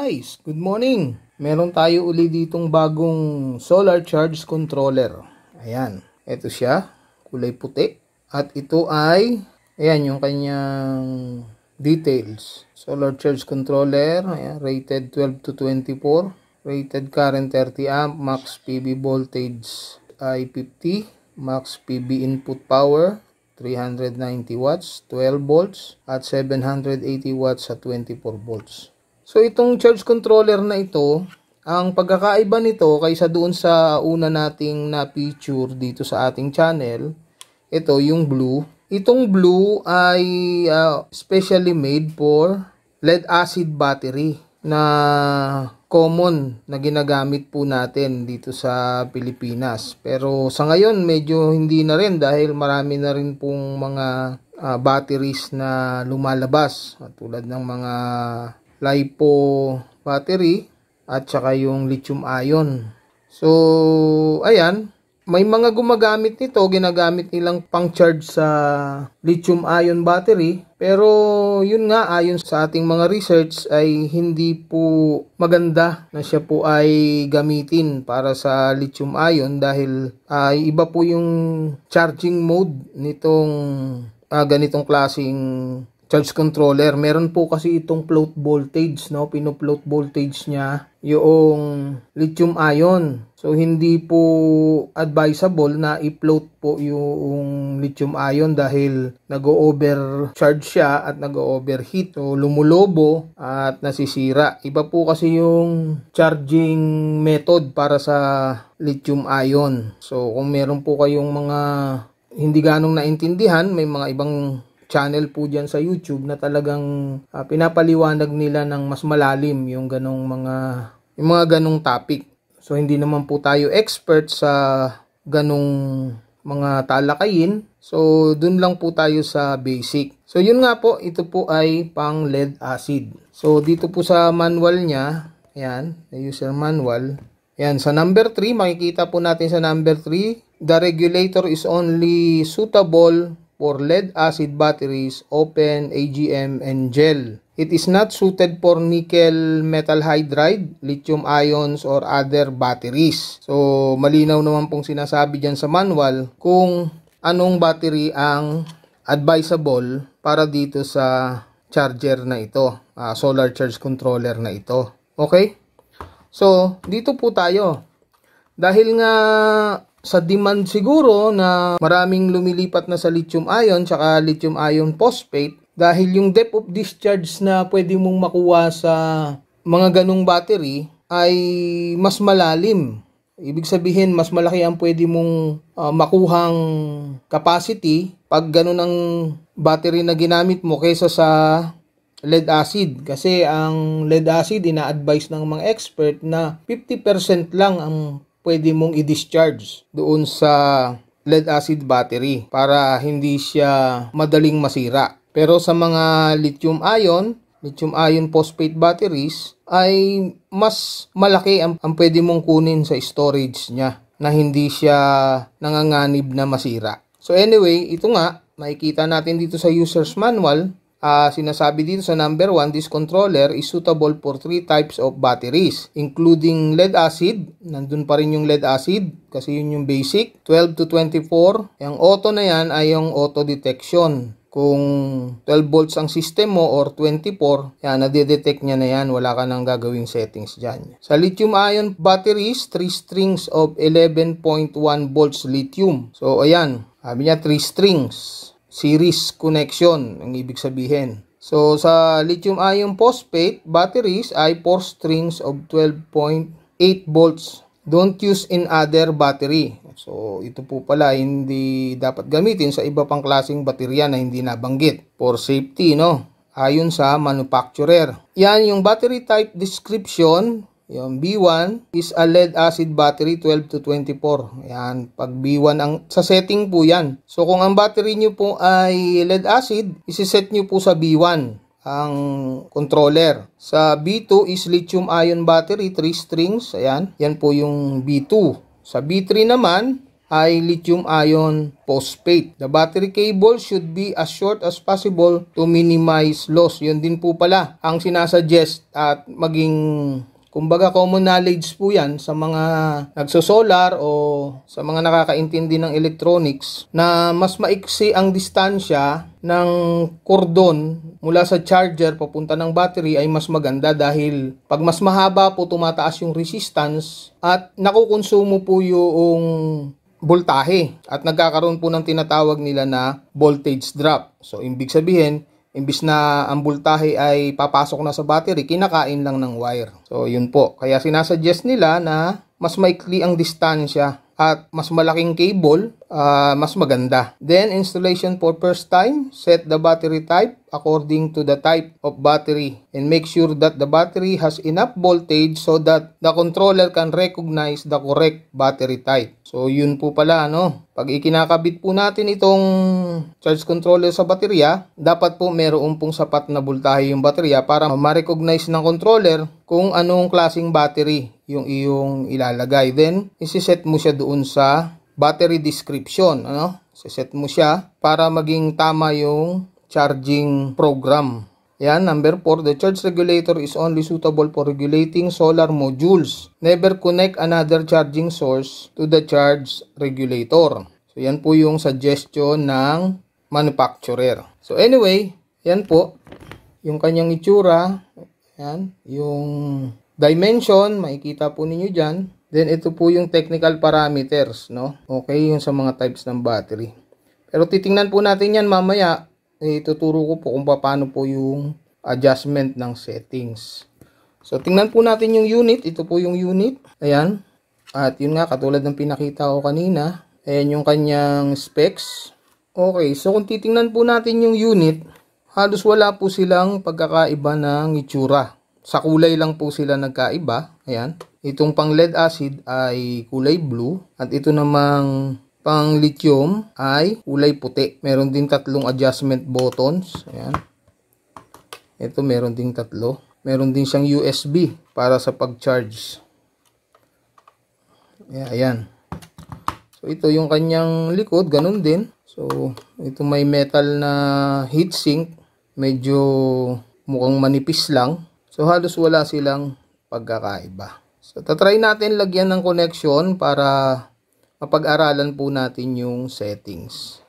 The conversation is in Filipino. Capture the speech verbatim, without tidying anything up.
guys, good morning. Meron tayo uli ditong bagong solar charge controller. Ayan, ito siya, kulay puti. At ito ay, ayan yung kanyang details. Solar charge controller, ayan, rated twelve to twenty-four. Rated current thirty amp, max P V voltage ay fifty. Max P V input power three hundred ninety watts, twelve volts at seven hundred eighty watts sa twenty-four volts. So itong charge controller na ito, ang pagkakaiba nito kaysa doon sa una nating na feature dito sa ating channel, ito yung blue. Itong blue ay uh, specially made for lead acid battery na common na ginagamit po natin dito sa Pilipinas. Pero sa ngayon medyo hindi na rin dahil marami na rin pong mga uh, batteries na lumalabas tulad ng mga LiPo battery at saka yung lithium ion. So ayan, may mga gumagamit nito, ginagamit nilang pang-charge sa lithium ion battery, pero yun nga, ayon sa ating mga research ay hindi po maganda na siya po ay gamitin para sa lithium ion dahil ay uh, iba po yung charging mode nitong uh, ganitong klaseng charge controller. Meron po kasi itong float voltage, no? Pino-float voltage niya yung lithium ion. So hindi po advisable na i-float po yung lithium ion dahil nag-overcharge siya at nag-overheat. So lumulobo at nasisira. Iba po kasi yung charging method para sa lithium ion. So kung meron po kayong mga hindi ganong naintindihan, may mga ibang channel po dyan sa YouTube na talagang uh, pinapaliwanag nila ng mas malalim yung ganong mga yung mga ganong topic. So hindi naman po tayo expert sa ganong mga talakayin. So dun lang po tayo sa basic. So yun nga po, ito po ay pang lead acid. So dito po sa manual niya, ayan, user manual. Ayan, sa number three, makikita po natin sa number three, the regulator is only suitable for lead acid batteries, open, A G M, and gel. It is not suited for nickel metal hydride, lithium ions, or other batteries. So, malinaw naman pong sinasabi dyan sa manual kung anong battery ang advisable para dito sa charger na ito, uh, solar charge controller na ito. Okay? So, dito po tayo. Dahil nga sa demand siguro na maraming lumilipat na sa lithium ion tsaka lithium ion phosphate, dahil yung depth of discharge na pwede mong makuha sa mga ganong battery ay mas malalim. Ibig sabihin, mas malaki ang pwede mong uh, makuhang capacity pag ganon ang battery na ginamit mo kaysa sa lead acid. Kasi ang lead acid, ina-advise ng mga expert na fifty percent lang ang pwede mong i-discharge doon sa lead acid battery para hindi siya madaling masira. Pero sa mga lithium ion, lithium ion phosphate batteries ay mas malaki ang, ang pwede mong kunin sa storage niya na hindi siya nanganganib na masira. So anyway, ito nga, makikita natin dito sa user's manual. Uh, sinasabi dito sa number one, this controller is suitable for three types of batteries, including lead acid. Nandun pa rin yung lead acid kasi yun yung basic. twelve to twenty-four. Yung auto na yan ay yung auto detection. Kung twelve volts ang system mo or twenty-four, yan, nadidetect niya na yan. Wala ka nang gagawing settings dyan. Sa lithium ion batteries, three strings of eleven point one volts lithium. So ayan, sabi niya three strings. Series connection ang ibig sabihin. So sa lithium ion phosphate batteries ay four strings of twelve point eight volts. Don't use in other battery. So ito po pala hindi dapat gamitin sa iba pang klaseng baterya na hindi nabanggit for safety, no? Ayon sa manufacturer. Yan yung battery type description. Yung B one is a lead acid battery twelve to twenty-four. Yan, pag B one ang sa setting po yan. So kung ang battery nyo po ay lead acid, isi-set nyo po sa B one ang controller. Sa B two is lithium ion battery, three strings. Ayan, yan po yung B two. Sa B three naman, ay lithium-ion phosphate. The battery cable should be as short as possible to minimize loss. Yun din po pala ang sinasuggest at maging, kumbaga, common knowledge po yan sa mga nagsosolar o sa mga nakakaintindi ng electronics na mas maiksi ang distansya ng kordon mula sa charger papunta ng battery ay mas maganda dahil pag mas mahaba po tumataas yung resistance at nakukonsumo po yung voltahe at nagkakaroon po ng tinatawag nila na voltage drop. So, ibig sabihin, imbis na ang voltahe ay papasok na sa battery, kinakain lang ng wire. So, yun po. Kaya sinasuggest nila na mas maikli ang distansya at mas malaking cable, uh, mas maganda. Then, installation for first time, set the battery type according to the type of battery and make sure that the battery has enough voltage so that the controller can recognize the correct battery type. So, yun po pala, ano, pag ikinakabit po natin itong charge controller sa baterya, dapat po meron pong sapat na voltahe yung baterya para ma-recognize ng controller kung anong klaseng battery yung iyong ilalagay. Then, isi-set mo siya doon sa battery description, ano? Isi-set mo siya para maging tama yung charging program. Yan, number four, the charge regulator is only suitable for regulating solar modules. Never connect another charging source to the charge regulator. So, yan po yung suggestion ng manufacturer. So, anyway, yan po, yung kanyang itsura, yan, yung dimension, makikita po ninyo dyan. Then, ito po yung technical parameters, no? Okay, yung sa mga types ng battery. Pero titingnan po natin yan mamaya. Eh, tuturo ko po kung paano po yung adjustment ng settings. So, tingnan po natin yung unit. Ito po yung unit. Ayan. At yun nga, katulad ng pinakita ko kanina. Ayan yung kanyang specs. Okay, so kung titingnan po natin yung unit, halos wala po silang pagkakaiba ng itsura. Sa kulay lang po sila nagkaiba. Ayan. Itong pang lead acid ay kulay blue. At ito namang pang lithium ay kulay puti. Meron din tatlong adjustment buttons. Ayan. Ito meron din tatlo. Meron din siyang U S B para sa pag-charge. Ayan. Ayan. So, ito yung kanyang likod. Ganun din. So, ito may metal na heatsink. Medyo mukhang manipis lang. So, halos wala silang pagkakaiba. So, tatry natin lagyan ng connection para mapag-aralan po natin yung settings.